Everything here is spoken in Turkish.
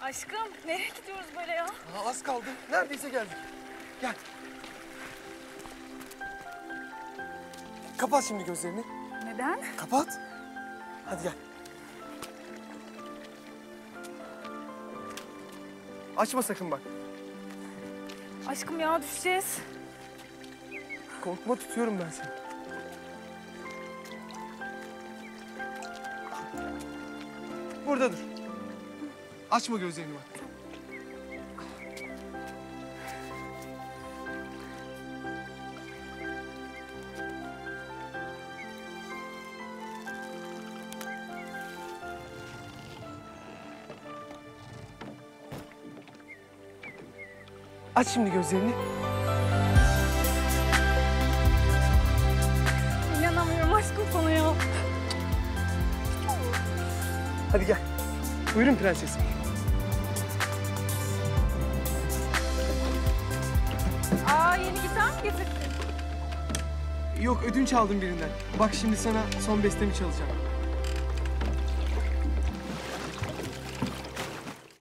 Aşkım nereye gidiyoruz böyle ya? Az kaldı. Neredeyse geldik. Gel. Kapat şimdi gözlerini. Neden? Kapat. Hadi gel. Açma sakın bak. Aşkım ya düşeceğiz. Korkma, tutuyorum ben seni. Burada dur. Açma gözlerini bak. Aç şimdi gözlerini. İnanamıyorum aşkım sana ya. Hadi gel. Buyurun prensesim. Yeni gitar mı getirdin? Yok, ödünç aldım birinden. Bak şimdi sana son bestemi çalacağım.